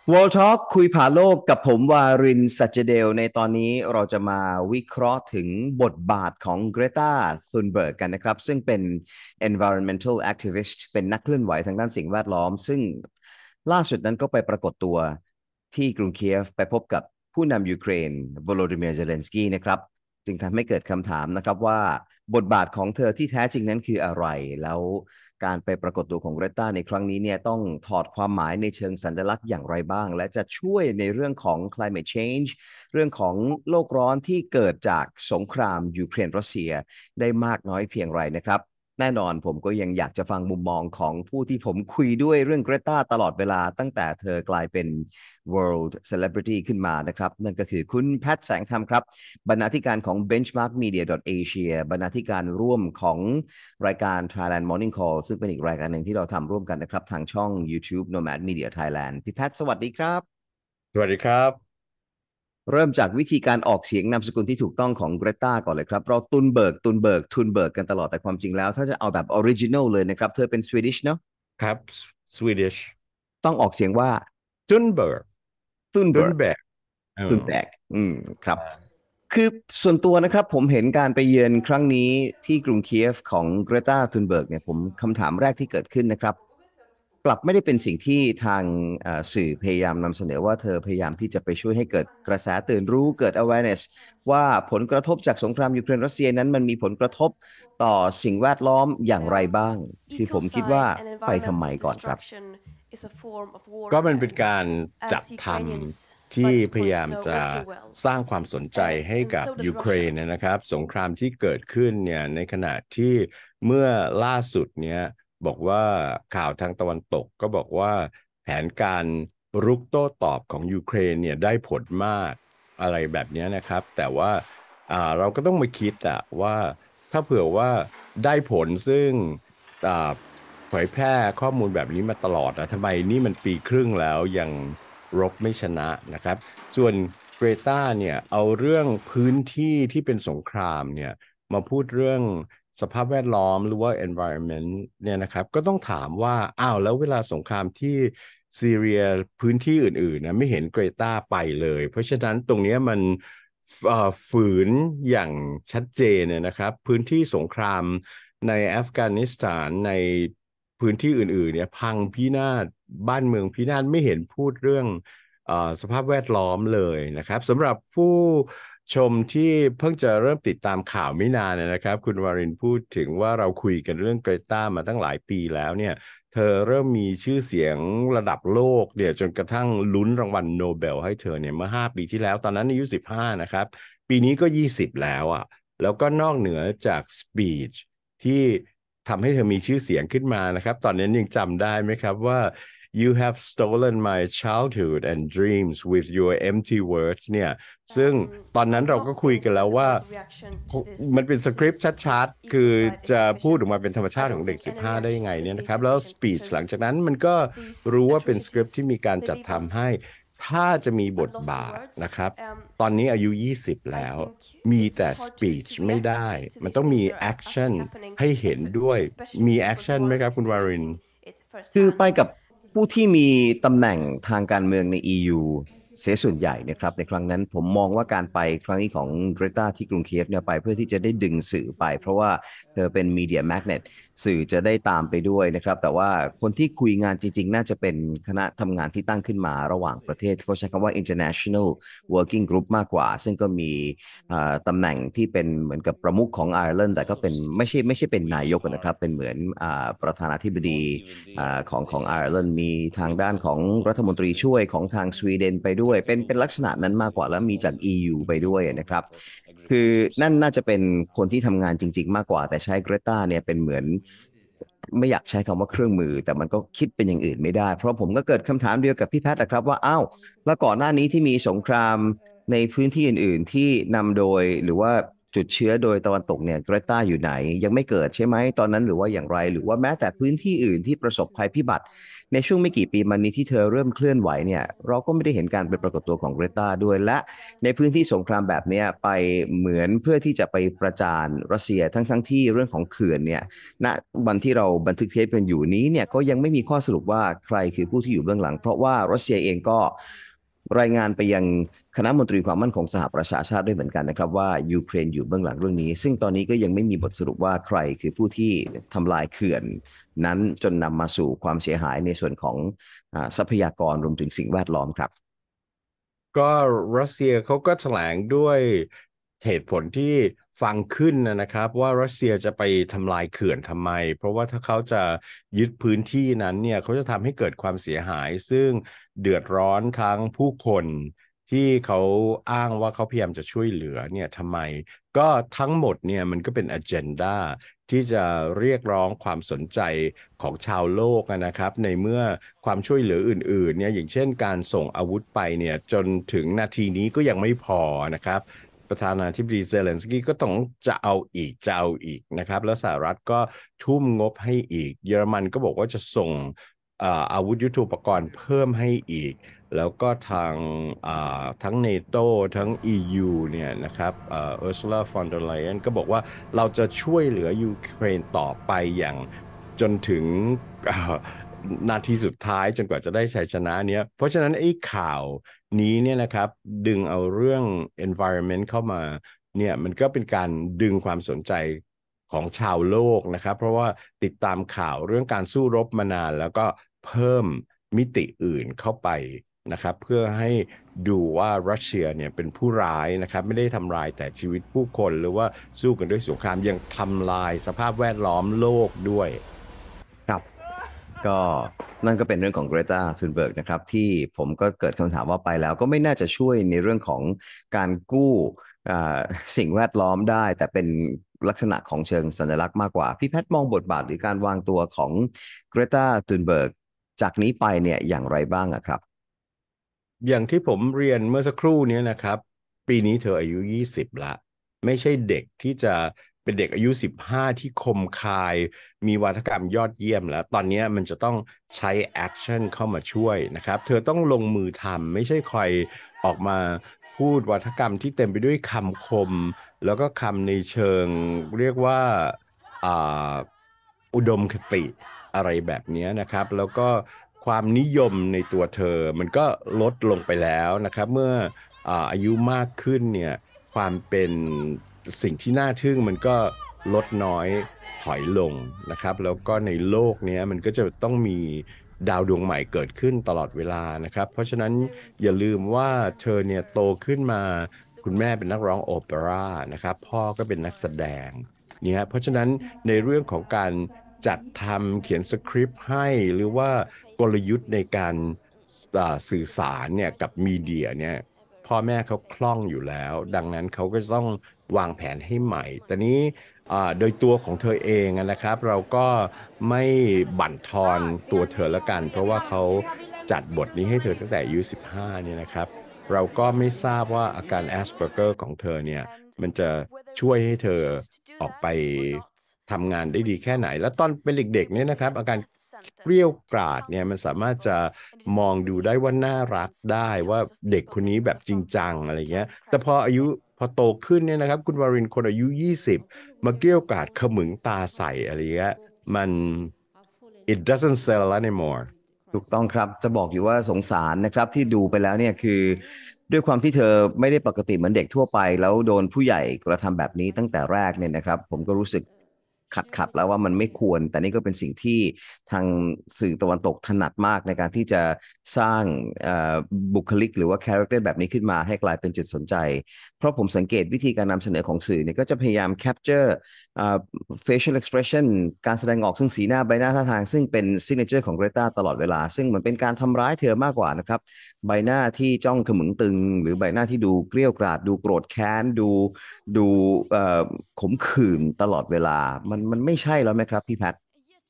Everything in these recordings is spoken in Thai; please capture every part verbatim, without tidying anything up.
World Talk คุยผ่าโลกกับผมวารินสัจเดลในตอนนี้เราจะมาวิเคราะห์ถึงบทบาทของเกรตาธุนเบิร์กกันนะครับซึ่งเป็น environmental activist เป็นนักเคลื่อนไหวทางด้านสิ่งแวดล้อมซึ่งล่าสุดนั้นก็ไปปรากฏตัวที่กรุงเคียฟไปพบกับผู้นำยูเครนโวโลดิเมียร์เซเลนสกีนะครับจึงทำให้เกิดคำถามนะครับว่าบทบาทของเธอที่แท้จริงนั้นคืออะไรแล้วการไปปรากฏตัวของเกรตาในครั้งนี้เนี่ยต้องถอดความหมายในเชิงสัญลักษณ์อย่างไรบ้างและจะช่วยในเรื่องของ climate change เรื่องของโลกร้อนที่เกิดจากสงครามยูเครนรัสเซียได้มากน้อยเพียงไรนะครับแน่นอนผมก็ยังอยากจะฟังมุมมองของผู้ที่ผมคุยด้วยเรื่องเกรตาตลอดเวลาตั้งแต่เธอกลายเป็น world celebrity ขึ้นมานะครับนั่นก็คือคุณแพทย์แสงธรรมครับบรรณาธิการของ benchmark media asia บรรณาธิการร่วมของรายการ Thailand Morning Call ซึ่งเป็นอีกรายการหนึ่งที่เราทำร่วมกันนะครับทางช่อง YouTube Nomad Media Thailand พี่แพทย์สวัสดีครับสวัสดีครับเริ่มจากวิธีการออกเสียงนามสกุลที่ถูกต้องของเกรตาก่อนเลยครับเราตุนเบิร์กตุนเบิร์กทุนเบิร์กกันตลอดแต่ความจริงแล้วถ้าจะเอาแบบออริจิน l ลเลยนะครับเธอเป็นสวีดิชเนาะครับสวีดิชต้องออกเสียงว่าจุนเบิร์กตุนเบิร์กจุนแบกเออตุนแบกอืมครับคือส่วนตัวนะครับผมเห็นการไปเยือนครั้งนี้ที่กรุงเคียฟของเกรตาทุนเบิร์กเนี่ยผมคำถามแรกที่เกิดขึ้นนะครับกลับไม่ได้เป็นสิ่งที่ทางเอ่อสื่อพยายามนำเสนอว่าเธอพยายามที่จะไปช่วยให้เกิดกระแสตื่นรู้เกิด awareness ว่าผลกระทบจากสงครามยูเครนรัสเซียนั้นมันมีผลกระทบต่อสิ่งแวดล้อมอย่างไรบ้างคือผมคิดว่า Ecocide and ไปทำไม environmental ก่อนครับ destruction is a form of ก็มัน warfare, เป็นการจัด as ท Ukrainians ำ by ที่ this พยา point ยาม know จะ all too well. สร้างความสนใจ And, ให้ and กับ so does ยูเครน Russia. นะครับสงครามที่เกิดขึ้นเนี่ยในขณะที่เมื่อล่าสุดเนี่ยบอกว่าข่าวทางตะวันตกก็บอกว่าแผนการรุกโต้ตอบของยูเครนเนี่ยได้ผลมากอะไรแบบนี้นะครับแต่ว่าอ่าเราก็ต้องมาคิดอะว่าถ้าเผื่อว่าได้ผลซึ่งอ่า เผยแพร่ข้อมูลแบบนี้มาตลอดนะทำไมนี่มันปีครึ่งแล้วยังรบไม่ชนะนะครับส่วนเกรตาเนี่ยเอาเรื่องพื้นที่ที่เป็นสงครามเนี่ยมาพูดเรื่องสภาพแวดล้อมหรือว่า environment เนี่ยนะครับก็ต้องถามว่าอ้าวแล้วเวลาสงครามที่ซีเรียพื้นที่อื่นๆนะไม่เห็นเกรตาไปเลยเพราะฉะนั้นตรงนี้มันเอ่อฝืนอย่างชัดเจนเนี่ยนะครับพื้นที่สงครามในอัฟกานิสถานใน พื้นที่อื่นๆเนี่ยพังพินาศบ้านเมืองพินาศไม่เห็นพูดเรื่องเออสภาพแวดล้อมเลยนะครับสำหรับผู้ชมที่เพิ่งจะเริ่มติดตามข่าวไม่นานนะครับคุณวารินพูดถึงว่าเราคุยกันเรื่องเกรตามาตั้งหลายปีแล้วเนี่ยเธอเริ่มมีชื่อเสียงระดับโลกเนี่ยจนกระทั่งลุ้นรางวัลโนเบลให้เธอเนี่ยเมื่อห้าปีที่แล้วตอนนั้นอายุสิบห้านะครับปีนี้ก็ยี่สิบแล้วอ่ะแล้วก็นอกเหนือจากสปีช ที่ทำให้เธอมีชื่อเสียงขึ้นมานะครับตอนนี้ยังจำได้ไหมครับว่า you have stolen my childhood and dreams with your empty words เนี่ยซึ่ง Um, ตอนนั้น I เราก็ don't คุย think กัน that แล้ว the ว่า world reaction to มัน this เป็นส to คริป this ต์ to ชัด this ๆ คือ ecocide จะพูดออก exhibitions. มาเป็นธรรมชา I ติของ don't เด็ก think any สิบห้า ได้ยัง reaction ไง could เนี่ย be นะครับแล้วส sufficient ปีชหลัง because จากนั้นมันก็ these รู้ว่าเป็นสคริปต์ atrocities ที่มีการ they จัด leave ทำ us ให้ถ้าจะมีบท lost บา for ท words. นะครับ Um, ตอนนี้อายุยี่สิบแล้ I ว think มี it's แต่ส hard ปี to ช to ไม่ react ได้ to มัน these ต้องมี things that are แอคชั่น actually happening, ให้เห็น es- ด้วย especially มี when แอค people ชั่น who ไหม are ครับคุณวาริน experiencing it คือไป firsthand. กับผู้ที่มีตำแหน่งทางการเมืองใน อี ยู เสียส่วนใหญ่นะครับในครั้งนั้นผมมองว่าการไปครั้งนี้ของเกรตาที่กรุงเคียฟเนี่ยไปเพื่อที่จะได้ดึงสื่อไปเพราะว่าเธอเป็นมีเดียแมกเนตสื่อจะได้ตามไปด้วยนะครับแต่ว่าคนที่คุยงานจริงๆน่าจะเป็นคณะทำงานที่ตั้งขึ้นมาระหว่างประเทศเขาใช้คำว่า international working group มากกว่าซึ่งก็มีอ่าตำแหน่งที่เป็นเหมือนกับประมุขของไอร์แลนด์แต่ก็เป็นไม่ใช่ไม่ใช่เป็นนายกนะครับเป็นเหมือนอ่าประธานาธิบดี อาของของไอร์แลนด์มีทางด้านของรัฐมนตรีช่วยของทางสวีเดนไปด้วยเป็นเป็นลักษณะนั้นมากกว่าแล้วมีจาก อี ยู ไปด้วยนะครับคือนั่นน่าจะเป็นคนที่ทำงานจริงๆมากกว่าแต่ใช้เกรตาเนี่ยเป็นเหมือนไม่อยากใช้คำว่าเครื่องมือแต่มันก็คิดเป็นอย่างอื่นไม่ได้เพราะผมก็เกิดคำถามเดียวกับพี่แพทย์นะครับว่าอ้าวแล้วก่อนหน้านี้ที่มีสงครามในพื้นที่อื่นๆที่นำโดยหรือว่าจุดเชื้อโดยตะวันตกเนี่ยเกรตาอยู่ไหนยังไม่เกิดใช่ไหมตอนนั้นหรือว่าอย่างไรหรือว่าแม้แต่พื้นที่อื่นที่ประสบภัยพิบัติในช่วงไม่กี่ปีมานี้ที่เธอเริ่มเคลื่อนไหวเนี่ยเราก็ไม่ได้เห็นการเป็นปรากฏตัวของเกรตาด้วยและในพื้นที่สงครามแบบเนี้ยไปเหมือนเพื่อที่จะไปประจานรัสเซียทั้งทั้งที่เรื่องของเขื่อนเนี่ยณวันที่เราบันทึกเทปกันอยู่นี้เนี่ยก็ยังไม่มีข้อสรุปว่าใครคือผู้ที่อยู่เบื้องหลังเพราะว่ารัสเซียเองก็รายงานไปยังคณะมนตรีความมั่นคงสหประชาชาติด้วยเหมือนกันนะครับว่ายูเครนอยู่เบื้องหลังเรื่องนี้ซึ่งตอนนี้ก็ยังไม่มีบทสรุปว่าใครคือผู้ที่ทำลายเขื่อนนั้นจนนำมาสู่ความเสียหายในส่วนของอาทรัพยากรรวมถึงสิ่งแวดล้อมครับก็รัสเซียเขาก็แถลงด้วยเหตุผลที่ฟังขึ้นนะนะครับว่ารัสเซียจะไปทำลายเขื่อนทำไมเพราะว่าถ้าเขาจะยึดพื้นที่นั้นเนี่ยเขาจะทำให้เกิดความเสียหายซึ่งเดือดร้อนทั้งผู้คนที่เขาอ้างว่าเขาพยายามจะช่วยเหลือเนี่ยทำไมก็ทั้งหมดเนี่ยมันก็เป็นอเจนดาที่จะเรียกร้องความสนใจของชาวโลกนะครับในเมื่อความช่วยเหลืออื่นๆเนี่ยอย่างเช่นการส่งอาวุธไปเนี่ยจนถึงนาทีนี้ก็ยังไม่พอนะครับประธานาธิบดีเซเลนสกี้ก็ต้องจะเอาอีกจะเอาอีกนะครับแล้วสหรัฐก็ทุ่มงบให้อีกเยอรมันก็บอกว่าจะส่งเอ่ออาวุธยุทโธปกรณ์เพิ่มให้อีกแล้วก็ทางอ่าทั้งเนโตทั้ง อี ยู เนี่ยนะครับเอ่อเออร์ซูลาฟอนเดอร์ไลเอนก็บอกว่าเราจะช่วยเหลือยูเครนต่อไปอย่างจนถึงเอ่อนาทีสุดท้ายจนกว่าจะได้ชัยชนะเนี้ยเพราะฉะนั้นไอ้ข่าวนี้เนี่ยนะครับดึงเอาเรื่อง environment เข้ามาเนี่ยมันก็เป็นการดึงความสนใจของชาวโลกนะครับเพราะว่าติดตามข่าวเรื่องการสู้รบมานานแล้วก็เพิ่มมิติอื่นเข้าไปนะครับเพื่อให้ดูว่ารัสเซียเนี่ยเป็นผู้ร้ายนะครับไม่ได้ทำลายแต่ชีวิตผู้คนหรือว่าสู้กันด้วยสงครามยังทำลายสภาพแวดล้อมโลกด้วยครับ ก็นั่นก็เป็นเรื่องของเกรตาซูนเบิร์กนะครับที่ผมก็เกิดคำถามว่าไปแล้วก็ไม่น่าจะช่วยในเรื่องของการกู้อ่าสิ่งแวดล้อมได้แต่เป็นลักษณะของเชิงสัญลักษณ์มากกว่าพี่แพทย์มองบทบาทหรือการวางตัวของเกรตาซูนเบิร์กจากนี้ไปเนี่ยอย่างไรบ้างอะครับอย่างที่ผมเรียนเมื่อสักครู่นี้นะครับปีนี้เธออายุยี่สิบละไม่ใช่เด็กที่จะเป็นเด็กอายุสิบห้าที่คมคายมีวาทกรรมยอดเยี่ยมแล้วตอนนี้มันจะต้องใช้แอคชั่นเข้ามาช่วยนะครับเธอต้องลงมือทำไม่ใช่คอยออกมาพูดวาทกรรมที่เต็มไปด้วยคำคมแล้วก็คำในเชิงเรียกว่าอ่าอุดมคติอะไรแบบนี้นะครับแล้วก็ความนิยมในตัวเธอมันก็ลดลงไปแล้วนะครับเมื่ออาอายุมากขึ้นเนี่ยความเป็นสิ่งที่น่าทึ่งมันก็ลดน้อยถอยลงนะครับแล้วก็ในโลกเนี้ยมันก็จะต้องมีดาวดวงใหม่เกิดขึ้นตลอดเวลานะครับเพราะฉะนั้นอย่าลืมว่าเธอเนี่ยโตขึ้นมาคุณแม่เป็นนักร้องโอเปร่านะครับพ่อก็เป็นนักแสดงเนี่ยเพราะฉะนั้นในเรื่องของการจัดทำเขียนสคริปต์ให้หรือว่ากลยุทธ์ในการอ่าสื่อสารเนี่ยกับมีเดียเนี่ยพ่อแม่เขาคล่องอยู่แล้วดังนั้นเขาก็จะต้องวางแผนให้ใหม่แต่นี้อ่าโดยตัวของเธอเองนะครับเราก็ไม่บั่นทอนตัวเธอละกันเพราะว่าเขาจัดบทนี้ให้เธอตั้งแต่อายุสิบห้าเนี่ยนะครับเราก็ไม่ทราบว่าอาการแอสเพอร์เกอร์ของเธอเนี่ยมันจะช่วยให้เธอออกไปทำงานได้ดีแค่ไหนแล้วตอนเป็นเด็กๆเนี่ยนะครับอาการเกรี้ยวกราดเนี่ยมันสามารถจะมองดูได้ว่าน่ารักได้ว่าเด็กคนนี้แบบจริงจังอะไรเงี้ยแต่พออายุพอโตขึ้นเนี่ยนะครับคุณวารินคนอายุยี่สิบมาเกรี้ยวกราดเขมึงตาใส่อะไรเงี้ยมัน it doesn't sell anymore ถูกต้องครับจะบอกอยู่ว่าสงสารนะครับที่ดูไปแล้วเนี่ยคือด้วยความที่เธอไม่ได้ปกติเหมือนเด็กทั่วไปแล้วโดนผู้ใหญ่กระทำแบบนี้ตั้งแต่แรกเนี่ยนะครับผมก็รู้สึกขัดขัดแล้วว่ามันไม่ควรแต่นี่ก็เป็นสิ่งที่ทางสื่อตะวันตกถนัดมากในการที่จะสร้างบุคลิกหรือว่าคาแรคเตอร์แบบนี้ขึ้นมาให้กลายเป็นจุดสนใจเพราะผมสังเกตวิธีการนำเสนอของสื่อเนี่ยก็จะพยายาม capture อ่า facial expression การแสดงออกซึ่งสีหน้าใบหน้าท่าทางซึ่งเป็น signature ของเกรตาตลอดเวลาซึ่งเหมือนเป็นการทำร้ายเธอมากกว่านะครับใบหน้าที่จ้องขมึงตึงหรือใบหน้าที่ดูเกรี้ยวกราดดูโกรธแค้นดูดูเอ่อขมขื่นตลอดเวลามันมันไม่ใช่แล้วไหมครับพี่แพท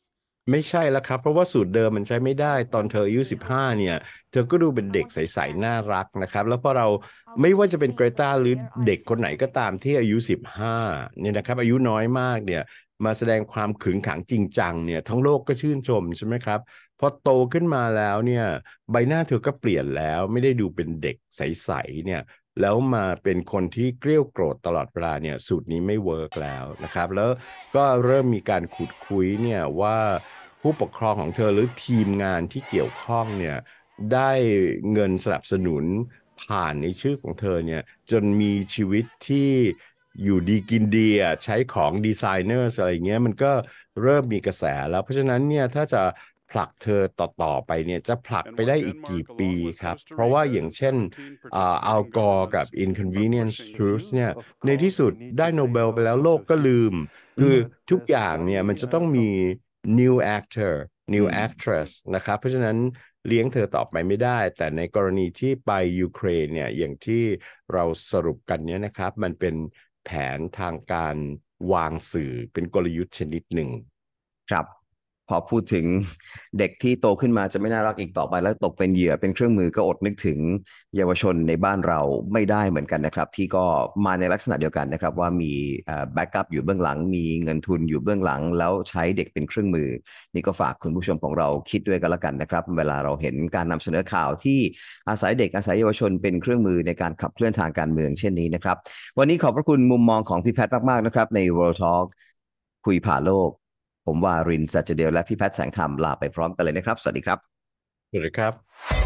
ไม่ใช่แล้วครับเพราะว่าสูตรเดิมมันใช้ไม่ได้ตอนเธออายุสิบห้าเนี่ยเธอก็ดูเป็นเด็กใสๆน่ารักนะครับแล้วพอเราไม่ว่าจะเป็นเกรตาหรือเด็กคนไหนก็ตามที่อายุสิบห้าเนี่ยนะครับอายุน้อยมากเนี่ยมาแสดงความขึงขังจริงจังเนี่ยทั้งโลกก็ชื่นชมใช่ไหมครับพอโตขึ้นมาแล้วเนี่ยใบหน้าเธอก็เปลี่ยนแล้วไม่ได้ดูเป็นเด็กใสๆเนี่ยแล้วมาเป็นคนที่เกรี้ยวโกรธตลอดเวลาเนี่ยสูตรนี้ไม่เวิร์กแล้วนะครับแล้วก็เริ่มมีการขุดคุยเนี่ยว่า ผู้ปกครองของเธอหรือทีมงานที่เกี่ยวข้องเนี่ยได้เงินสนับสนุนผ่านในชื่อของเธอเนี่ยจนมีชีวิตที่อยู่ดีกินดีอ่ะใช้ของดีไซเนอร์อะไรเงี้ยมันก็เริ่มมีกระแสแล้วเพราะฉะนั้นเนี่ยถ้าจะผลักเธอต่อๆไปเนี่ยจะผลักไป And ได้ what อีกกี่ Denmark, ปี along with ครับ Costa เพราะว่า Rica อย่าง and เช่น อ่าอัล seventeen กอร์กับ participating governments, are Inconvenience pushing Truth เนี่ย Yes, of ในที่ course, สุ we ด need ได้ to โนเบ phase ล out ไปแล้วโลก fossil ก็ลืม fuels. คือ But ทุก there's อ a ย่างเนี่ยมัน study จะต้อง uh, มี from new actor new อืม actress นะครับเพราะฉะนั้นเลี้ยงเธอต่อไปไม่ได้ แต่ในกรณีที่ไปยูเครนเนี่ยอย่างที่เราสรุปกันเนี่ยนะครับมันเป็นแผนทางการวางสื่อเป็นกลยุทธ์ชนิดหนึ่งครับพอพูดถึงเด็กที่โตขึ้นมาจะไม่น่ารักอีกต่อไปแล้วตกเป็นเหยื่อเป็นเครื่องมือก็อดนึกถึงเยาวชนในบ้านเราไม่ได้เหมือนกันนะครับที่ก็มาในลักษณะเดียวกันนะครับว่ามีแบ็กอัพอยู่เบื้องหลังมีเงินทุนอยู่เบื้องหลังแล้วใช้เด็กเป็นเครื่องมือนี่ก็ฝากคุณผู้ชมของเราคิดด้วยกันละกันนะครับเวลาเราเห็นการนำเสนอข่าวที่อาศัยเด็กอาศัยเยาวชนเป็นเครื่องมือในการขับเคลื่อนทางการเมืองเช่นนี้นะครับวันนี้ขอบพระคุณมุมมองของพี่แพทย์มากๆนะครับใน World Talk คุยผ่าโลก ผมวารินทร์ สัจเดลและพี่แพทย์แสงธรรมลาไปพร้อมกันเลยนะครับ สวัสดีครับสวัสดีครับ